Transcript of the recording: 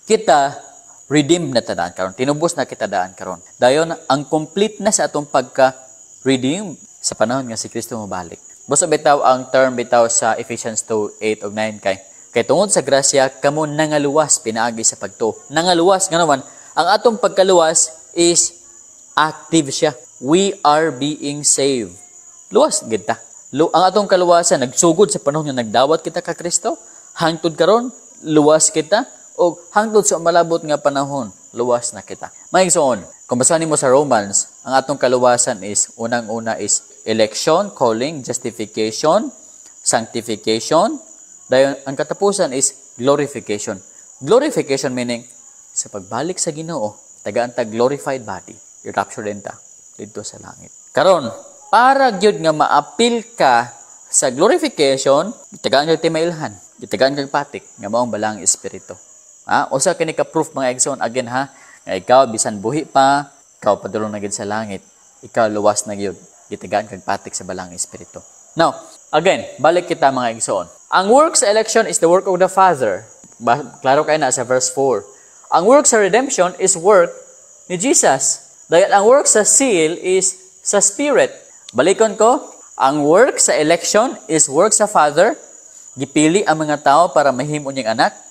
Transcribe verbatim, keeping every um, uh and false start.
kita redeem na tadaan karon. Tinubos na kita daan karon. Dayon ang complete na sa atong pagka-redeem sa panahon nga si Kristo mobalik. Buso bitaw ang term bitaw sa Ephesians two eight ug nine kay kay tungod sa grasya kamo nangaluwas pinaagi sa pagtuo. Nangaluwas nga naman ang atong pagkaluwas is active siya. We are being saved. Luwas gid ta. Lu ang atong kaluwasan nagsugod sa panahon nga nagdawat kita ka Kristo. Hangtod karon luwas kita o hangtod sa malabot nga panahon luwas na kita. Maigsoon, kung basahin mo sa Romans, ang atong kaluwasan is unang-una is election, calling, justification, sanctification. Dayon ang katapusan is glorification. Glorification meaning sa pagbalik sa Ginoo, tagaan ta glorified body. I-rapture din ta dito sa langit. Karon, para gyud nga maapil ka sa glorification, tagaan kag timailhan, tagaan kag patik nga maong balang espiritu. Ha? Usa kini ka proof mga igsoon again ha, nga ikaw bisan buhi pa, ikaw padulong na gid sa langit, ikaw luwas na gyud, gitagaan kag patik sa balang espiritu. Now, again, balik kita mga igsoon. Ang work sa election is the work of the Father. Klaro kay na sa verse four. Ang work sa redemption is work ni Jesus. Dahil ang work sa seal is sa Spirit. Balikon ko, ang work sa election is work sa Father. Gipili ang mga tao para mahimo niyang anak.